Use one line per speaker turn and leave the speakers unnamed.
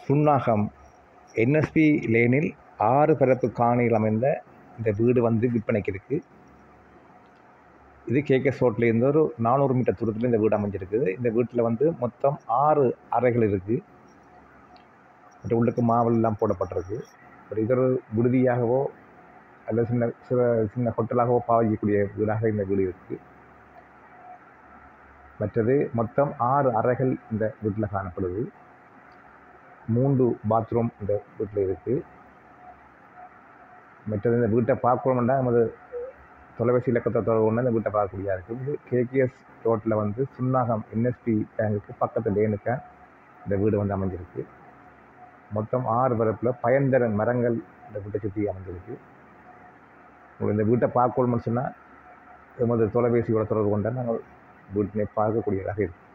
Chunnakam NSP லேனில் 6 பரப்பு காணியில் அமைந்த இந்த வீடு வந்து விற்பனைக்கு இருக்குது. இது கேகேஎஸ் ரோட்லேருந்து ஒரு 400 மீட்டர் தூரத்தில் இந்த வீடு அமைஞ்சிருக்குது. இந்த வீட்டில் வந்து மொத்தம் 6 அறைகள் இருக்குது. மற்ற உள்ளுக்கு மாவல் எல்லாம் போடப்பட்டிருக்கு. ஒரு இதொரு விடுதியாகவோ அல்லது சின்ன ஹோட்டலாகவோ பாவிக்கக்கூடிய வீடாக இந்த வீடு இருக்குது. மற்றது மொத்தம் 6 அறைகள் இந்த வீட்டில் காணப்படுது. 3 பாத்ரூம் இந்த வீட்டில் இருக்குது. மற்றது இந்த வீட்டை பார்க்கணும்னா நமது தொலைபேசி இலக்கத்தை தொடர்பு இந்த வீட்டை பார்க்கக்கூடியதாக இருக்குது. இது கேகேஎஸ் ரோட்டில் வந்து சுன்னாகம் என்எஸ்பி பேங்குக்கு பக்கத்து லேனுக்கு இந்த வீடு வந்து அமைஞ்சிருக்கு. மொத்தம் 6 பரப்பில் பயன்தர மரங்கள் இந்த வீட்டை சுற்றி அமைஞ்சிருக்கு. உங்களுக்கு இந்த வீட்டை பார்க்கணும்னு சொன்னால் எமது தொலைபேசியோட தொடர்பு கொண்டால் நாங்கள் வீட்டினை பார்க்கக்கூடியதாக இருக்குது.